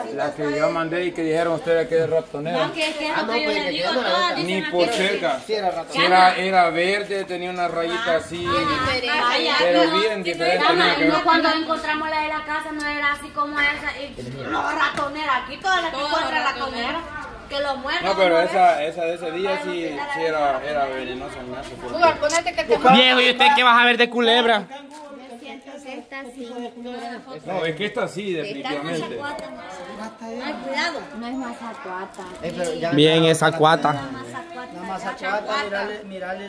La que yo mandé y que dijeron ustedes que es ratonera. No, que es lo que yo le digo a todas. Ni por cerca. Sí, era ratón. Si era verde, tenía una rayita así. Pero bien diferente. nada que ver. No, cuando encontramos la de la casa no era así como esa. No, ratonera. Aquí todas las que encuentran ratonera. Que lo muerden. No, pero esa de ese día sí era venenosa. Me hace por- Viejo, ¿y usted qué vas a ver de culebra? Esta sí. No, es que esta sí, definitivamente. Ay, cuidado. No es mazacuata. Bien, esa cuata. La mazacuata, mirale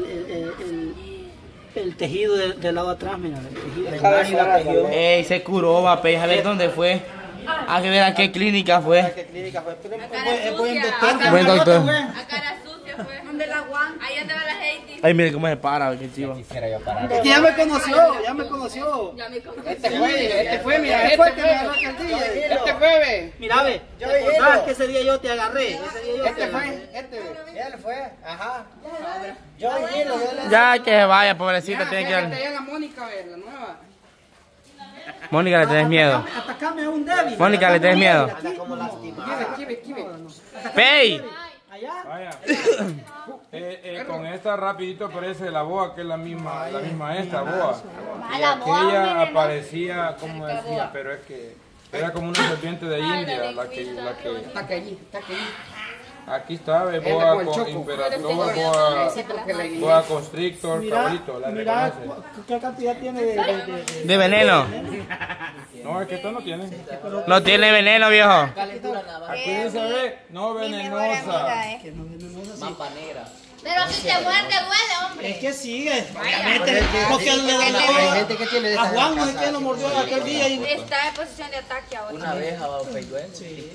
el tejido del lado atrás, mira. El tejido. La tejió. Ey, se curó, va, a ver dónde fue. A que ver a qué clínica fue. ¿Qué clínica fue? Es buen doctor. Buen doctor. A cara sucia fue. ¿Dónde la Juan? Ahí donde va la Heidi. Ay, mire cómo se para, qué chivo. Es que ya me conoció, ya me conoció. Este fue, mira, este fue el que me agarró aquel día. Este fue, ve. Mira, ve. Ah, es que ese día yo te agarré. Este fue, él fue, ajá. Ya que se vaya, pobrecita, tiene que ir. la Mónica, ve, la nueva. Mónica, le tenés miedo. Atacame a un débil. Mónica, ¿le tenés miedo? Kibe. ¡Pey! Vaya. Con esta rapidito aparece la boa, que es la misma esta boa. Y aquella aparecía, como decía, pero es que era como una serpiente de India, la que aquí está, boa con imperador, boa constrictor, cabrito, la Mira, reconoce. ¿qué cantidad tiene De veneno. No, es que esto no tiene. No tiene veneno, viejo. Aquí dice, ve, no venenosa. Pero si te muerde, huele, hombre. Es que sigue, obviamente, porque hay gente que tiene a Juan no sé qué lo mordió aquel día y... Está en posición de ataque ahora. Una abeja bajo peigüen. Sí.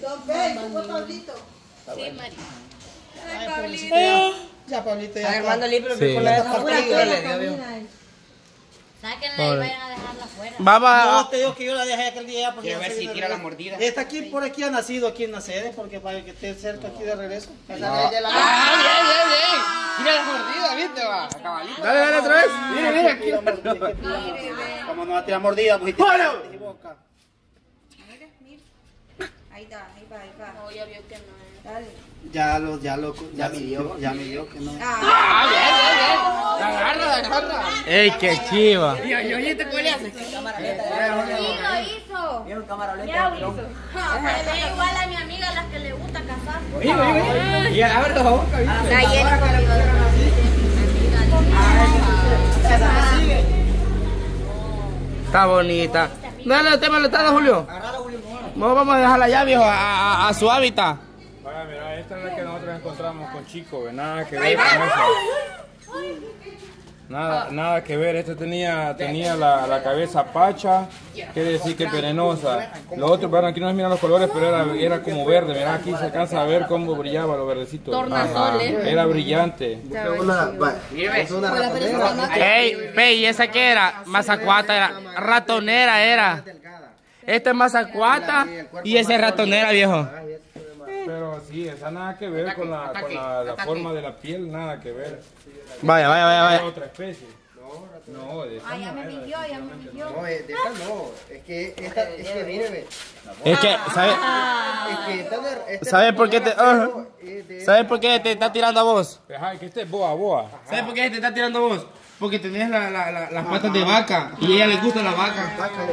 Sí, María. Ay, Pablito. Ya, Pablito, ya Armando está. libre Sí. con la despartida le dio, viejo. Sáquenla y vayan a dejarla afuera. Vamos No, a... te digo que yo la dejé aquel día ya porque... Quiero ver si tira la mordida. Está aquí, por aquí ha nacido aquí en la sede, porque para que esté cerca aquí de regreso. Mira la mordida, ¿viste? Va, cabalito. Dale otra vez. Mira, aquí. Como no va a tirar mordida, pues... Ahí va. No, ya vio que no es. Dale. Ya midió que no. La agarra. ¡Ey, qué chiva! Yo te cuele hace. Sí, lo hizo. Mira un camarón. Ya lo hizo. Se ve igual a mi amiga, las que le gusta cazar. Y abre la boca, ¿viste? Está llena conmigo. Está bonita. Dale, usted me lo está dando, Julio. No, vamos a dejarla ya, viejo, a su hábitat. Vaya, mira, esta es la que nosotros encontramos con Chico, ¿ve? Nada que ver con esa. Nada que ver, esta tenía la cabeza pacha, quiere decir que es venenosa. Los otros, bueno, aquí no se miran los colores, pero era como verde, mira, aquí se alcanza a ver cómo brillaba lo verdecito. Tornasol, Era brillante. Ey, Pey, ¿esa qué era? Mazacuata era. Ratonera era. Esta es mazacuata y esa es ratonera, viejo. Pero sí, esa nada que ver con la forma de la piel, nada que ver. Vaya. Es otra especie. No, de esa Ya me midió. No, de esta no. Es que mire, ve. Es que, ¿sabes? Es que esta ¿Sabes por qué te... ¿Sabes por qué te está tirando a vos? Ajá, que este es boa. ¿Sabes por qué te está tirando a vos? Porque tenés las patas de vaca y a ella le gusta la vaca.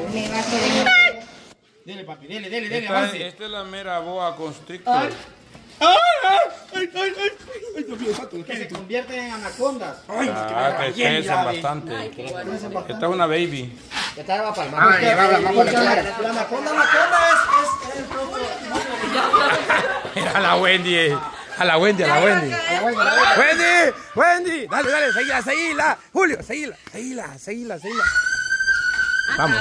Dele, papi, dele, avance. Esta es la mera boa constrictor. Que se convierten en anacondas. Que pesan bastante. Esta es una baby. Esta va para el mar. La anaconda es el propio. A la Wendy. Wendy. Dale, seguila. Julio, seguila. Vamos.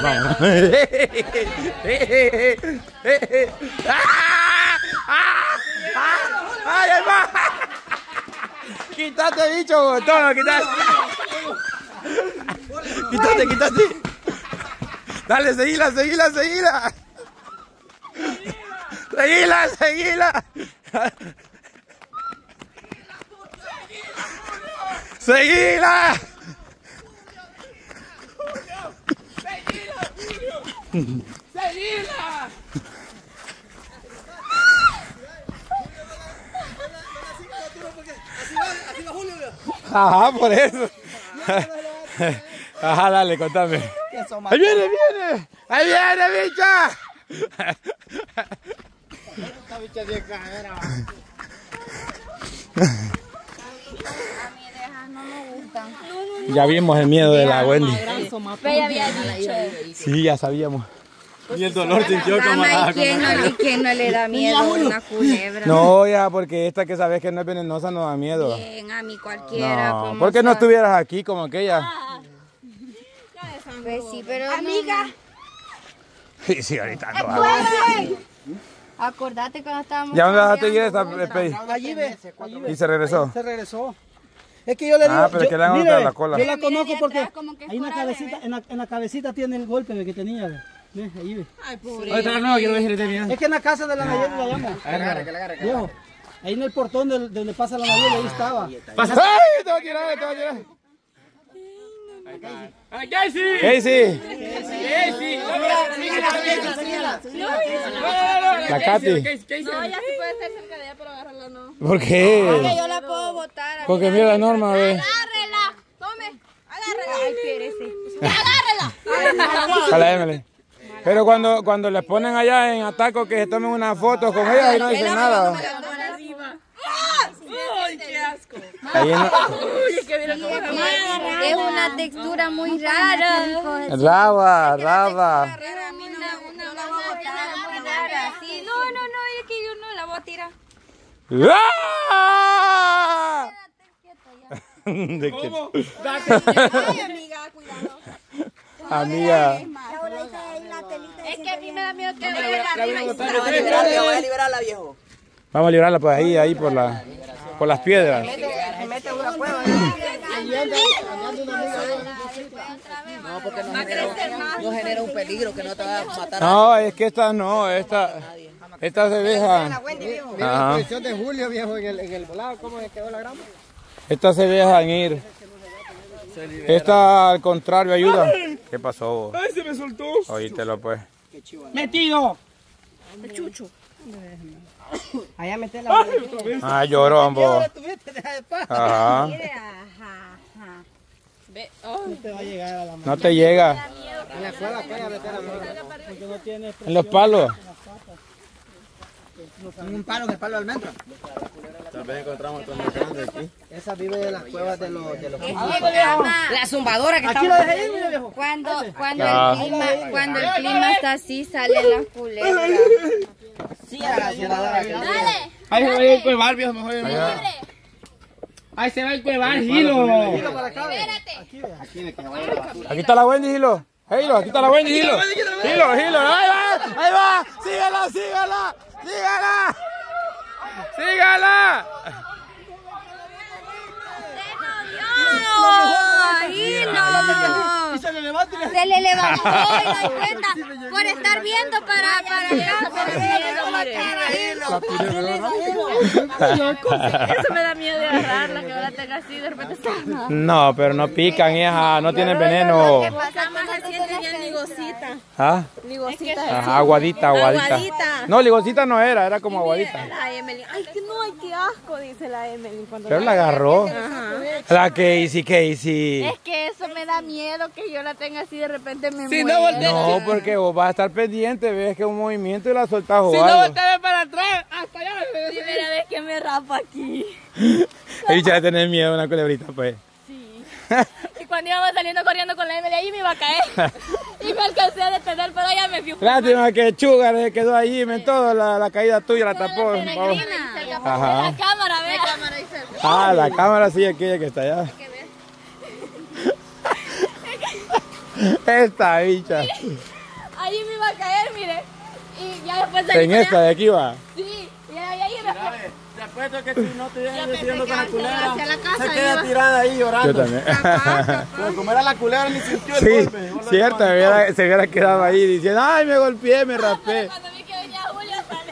¡Ay, ahí va! ¡Quítate, bicho, botón! ¡Quítate! Dale, seguila. Seguila. Ajá, por eso. Ajá, dale, contame. ¡Ahí viene, viene! ¡Ahí viene, bicha! Esta bicha de cajera. No me gustan. Ya vimos el miedo de la Wendy. Pero ya había dicho. Sí, ya sabíamos. Y el dolor sintió como ¿Quién no le da miedo a una culebra? No, ya, porque esta que sabes que no es venenosa no da miedo. Bien, a mí cualquiera. No, ¿por qué no estuvieras aquí como aquella? Pues sí, pero amiga. Sí, sí, ahorita no. Acordate cuando estábamos. ¿Ya dónde dejaste ir esta Pei? Allí ve. ¿Y se regresó? Se regresó. Es que yo le digo. Ah, pero es que le han golpeado la cola. Yo la conozco porque ahí en la cabecita, en la cabecita tiene el golpe que tenía. Ve, ahí ve. Ay, pobre. Otra no, quiero ver si le tenía. Es que en la casa de la Nayeli la llamo. Viejo, ahí en el portón donde pasa la Nayeli, ahí estaba. ¡Pasa! ¡Ay! Te va a tirar, te va a tirar. ¡Ay, Casey! Casey. La Katy. No, ya se puede estar cerca de ella, pero agárrala no. ¿Por qué? Porque yo la puedo botar. Porque mira la norma, ve. Agárrela. Tome. Agárrela. Ay, espérese. Agárrela. A la Emily. Pero cuando les ponen allá en Ataco que se tomen una foto con ella, ahí no dicen nada. ¡Ay, qué asco! Ahí no. Es una textura muy rara. Raba. A mí una botada muy rara. Sí, no, es que yo no la voy a tirar. ¡Ah! ¿De qué? ¿Cómo? Ay, amiga, cuidado. Amiga. Es que a mí me da miedo que me Voy a liberarla, viejo. Vamos a librarla pues ahí por las piedras. No, porque no genera un peligro que no te va a matar. No, es que esta se deja. La posición de Julio, viejo, en el volado, ¿cómo quedó la grama? Estas se dejan ir. Esta al contrario ayuda. ¿Qué pasó? ¡Ay, se me soltó! Oítelo pues. ¡Metido! El chucho. Allá meté la. Ah, llorón, vos. Ajá. Ve. No te va a llegar a la mano. No te llega. En la cueva, meter a Porque no tiene. En los palos. Un palo, el palo de almendra. Tal vez encontramos otro más grande aquí. Esa vive en las cuevas de los La zumbadora que Aquí lo dejé ir, mira, viejo. Cuando Ah. el clima está así, salen las culebras. Sí, a la Dale. Ahí se va a ir el cuevar, viejo, mejor. Ahí se va el cuevar, Gilo. Espérate. Aquí está la Wendy, Gilo. Hilo, aquí está la Wendy, Gilo. Gilo. Ahí va. Sígala. Sígala. Y se le levanta. Se le levantó y no hay cuenta por estar viendo para Eso me da miedo de agarrarla, que ahora tenga así de repente. No, pero no pican, hija. No tienen veneno. Pasa más se siente bien ligosita. ¿Ah? Ligosita. Ajá, aguadita. No, ligosita no era como aguadita. La Emily. Ay, que no, ay, qué asco, dice la Emily. Pero la agarró. La Casey. Es que eso me da miedo, que yo la tenga así de repente me Si muero. no voltea, No, porque vos vas a estar pendiente, ves que es un movimiento y la soltás o si no algo. voltea para atrás, hasta allá. Primera vez que me rapa aquí. Y ya tenés miedo a una culebrita, pues. Y cuando íbamos saliendo corriendo con la Emily, ahí me iba a caer. Y me alcancé a detener, pero ella me vio. Lástima que Chugar se quedó allí, en todo, la caída tuya la tapó. Vamos. Ajá. La cámara, ve. Ah, la cámara sí, aquella que está allá. Esta bicha. Ahí me iba a caer, mire. Y ya después En esta de aquí va. Sí, y ahí después. Te apuesto que si no te vienes diciendo con la hacia culebra, la casa se queda tirada ahí Yo llorando. también. Pero como era la culebra ni sintió el Sí, golpe. Vos lo cierto, llamas. se hubiera quedado ahí diciendo, ay, me golpeé, me raspé. Cuando vi que venía Julia, sale.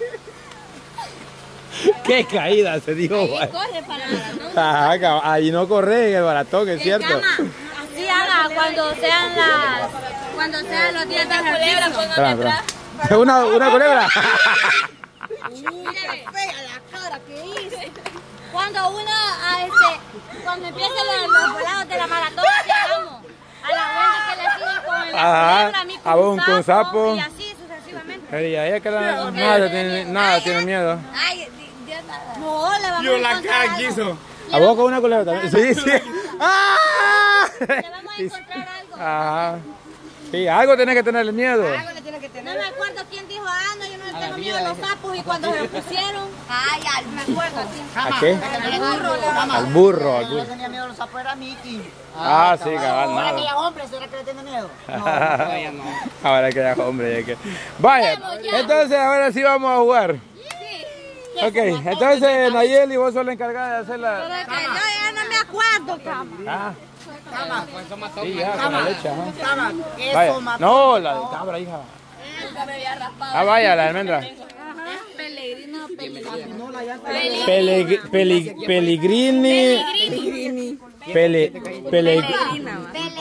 Qué caída, se dijo. Ahí corre para la Ajá, ahí no corre en el baratón, es cierto. Así haga cuando sean los días de culebra, póngame atrás. Una culebra. Mira fea la cara que hice. Cuando uno, cuando empiezan los volados de la maratón, llegamos a la vuelta que le siguen con la culebra, a mí con sapo, y así sucesivamente. Y a ella que nada tiene miedo. Ay, no, le vamos a encontrar algo. ¿A vos con una culebra también? Sí, sí. ¡Ah! Le vamos a encontrar algo. Ajá. Sí, algo tiene que tenerle miedo. No me acuerdo quién dijo, no, yo no le tengo miedo a los sapos, y cuando se lo pusieron, me acuerdo. ¿A qué? Al burro. Yo le tenía miedo a los sapos, era Mickey. Ah, sí, cabal, Ahora que ya hombre, ¿será que le tiene miedo? No, todavía no. Ahora que ya hombre, Vaya, entonces ahora sí vamos a jugar. Ok, entonces Nayeli, vos sos la encargada de hacer la... Pero es que yo ya no me acuerdo, Ah. Sí, ya, con la leche, ajá. Eso Vaya. mató. No, la de cabra, hija. Vaya, la de almendra. Pellegrino, Pellegrini. Pellegrina.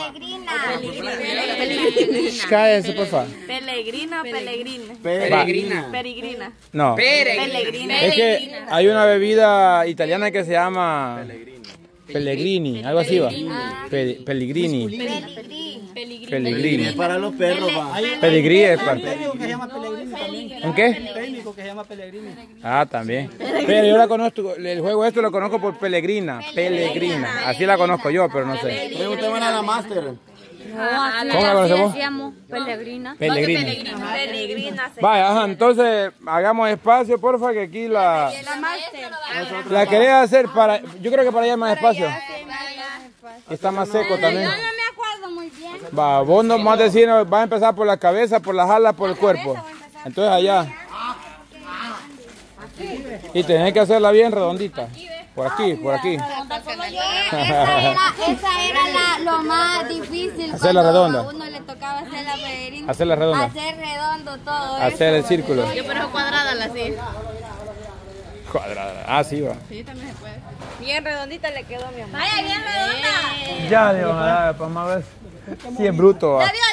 Cállese, por favor. Pellegrina. No. Pellegrina. Es que hay una bebida italiana que se llama Pellegrini, algo así va. Pellegrini. Para los perros, va. Pedigrí es para... Hay un técnico que se llama Pellegrini también. ¿Un qué? Un técnico que se llama Pellegrini. Ah, también. Pero yo la conozco, el juego lo conozco por Pellegrina. Así la conozco yo, pero no sé. Pregúntame a la Master. ¿Cómo la conocemos? Pellegrina. Pellegrina. Vaya, ajá, entonces hagamos espacio, porfa, que aquí la querés hacer para, yo creo que para allá hay más espacio. Está más seco también. Yo no me acuerdo muy bien. Va, vos nos vas a decir, vas a empezar por la cabeza, por las alas, por el cuerpo. Entonces allá. Y tenés que hacerla bien redondita. Por aquí. Esa era lo más difícil. Hacerla redonda. A uno le tocaba hacer la pellegrina. Hacerla redonda. Hacer redondo todo. Hacer el círculo. Yo pero cuadrada la sí. Cuadrada. Ah, sí va. Sí, también se puede. Bien redondita le quedó mi amor. Vaya, bien redonda. Ya, Dios, para más ver. Sí, es bruto. Va. Ya vio,